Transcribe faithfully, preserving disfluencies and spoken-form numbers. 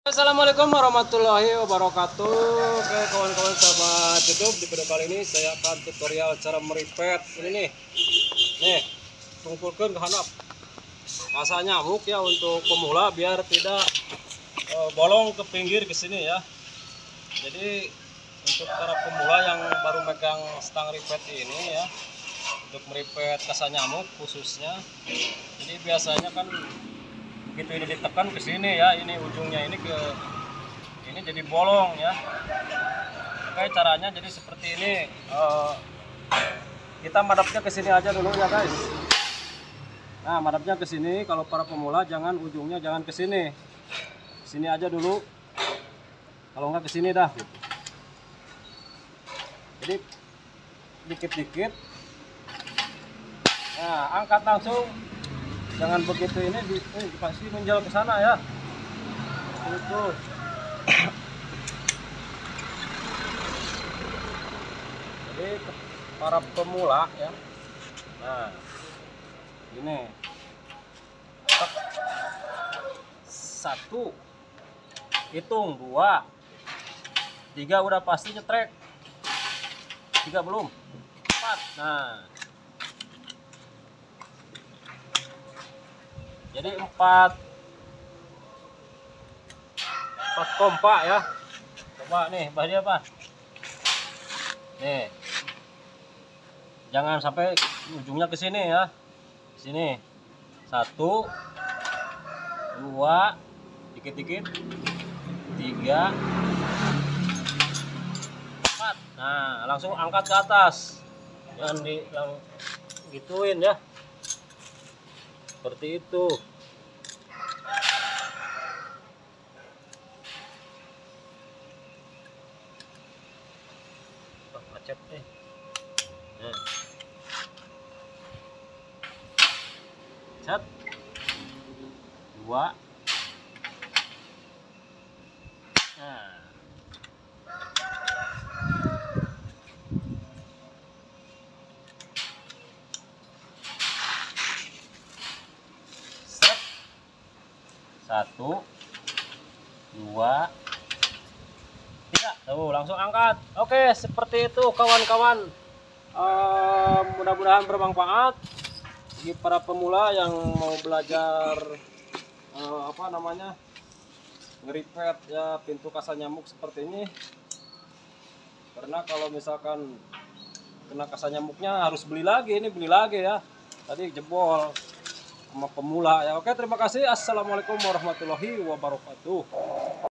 Assalamualaikum warahmatullahi wabarakatuh. Oke kawan-kawan sahabat YouTube, di video kali ini saya akan tutorial cara meripet ini nih. Nih, tungkulkan ke handap kasa nyamuk ya untuk pemula biar tidak e, bolong ke pinggir ke sini ya. Jadi untuk para pemula yang baru megang stang ripet ini ya, untuk meripet kasa nyamuk khususnya. Jadi biasanya kan begitu ini ditekan ke sini ya, ini ujungnya ini ke ini jadi bolong ya. Oke, caranya jadi seperti ini. Uh, kita madapnya ke sini aja dulu ya guys. Nah, madapnya ke sini. Kalau para pemula jangan ujungnya jangan ke sini. Sini aja dulu. Kalau enggak ke sini dah gitu. Jadi dikit-dikit. Nah, angkat langsung. Jangan begitu ini di, eh, dikasih menjauh ke sana ya. Itu. Jadi para pemula ya. Nah, ini satu, hitung dua, tiga udah pasti nyetrek. Tiga belum, empat. Nah. Jadi empat empat kompak ya. Coba nih, bahannya apa? Nih. Jangan sampai ujungnya ke sini ya. Sini. Satu, dua, dikit-dikit, tiga, empat. Nah, langsung angkat ke atas. Jangan di lang, gituin ya. Seperti itu. Macet nih. Nah. Set. Dua. Nah. Satu, dua, tiga. Tuh, langsung angkat. Oke, seperti itu kawan-kawan. Uh, mudah-mudahan bermanfaat bagi para pemula yang mau belajar uh, apa namanya ngeripet ya pintu kasa nyamuk seperti ini. Karena kalau misalkan kena kasa nyamuknya harus beli lagi, ini beli lagi ya. Tadi jebol sama pemula ya. Oke, terima kasih. Assalamualaikum warahmatullahi wabarakatuh.